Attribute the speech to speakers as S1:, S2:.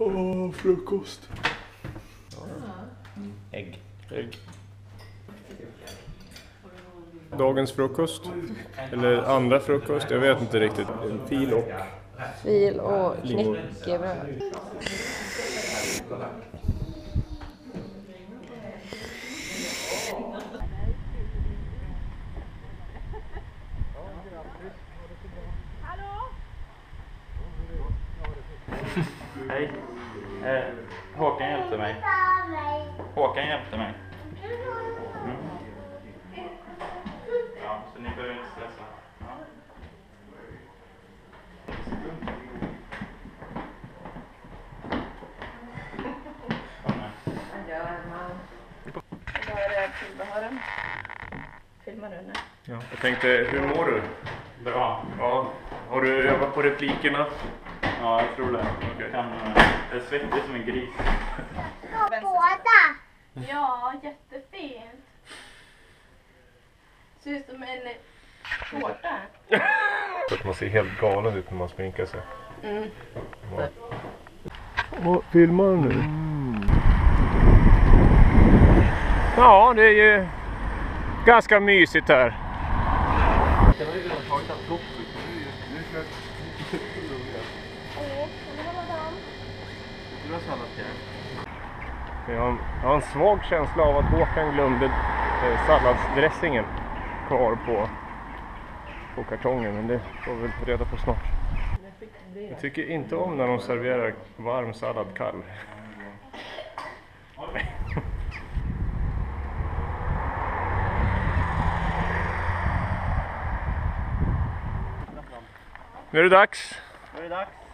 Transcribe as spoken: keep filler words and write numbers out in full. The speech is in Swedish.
S1: Åh, frukost.
S2: Ägg.
S1: Ägg. Dagens frukost. Eller andra frukost, jag vet inte riktigt. Fil och...
S3: Fil och knäckebröd.
S2: Hej. Eh, Håkan hjälpte mig. Håkan hjälpte mig. Mm. Ja, så ni behöver inte stressa. Ja.
S3: Vad är det tillbehören? Filmar du nu?
S1: Ja, jag tänkte, hur mår du?
S2: Bra.
S1: Ja, har du övat på replikerna?
S2: Ja, jag tror det.
S1: Okej.
S2: Kan, jag är svettig som en gris.
S4: Båda! Ja, jättefint. Ser ut som en tårta.
S1: Man ser helt galen ut när man sminkar sig.
S3: Mm.
S1: Ja. Och filmar du nu? Mm. Ja, det är ju ganska mysigt här. Jag har, jag har en svag känsla av att Håkan glömde eh, salladsdressingen kvar på, på kartongen, men det får vi väl reda på snart. Jag tycker inte om när de serverar varm sallad kall. Nu är det dags.
S2: Nu är det dags.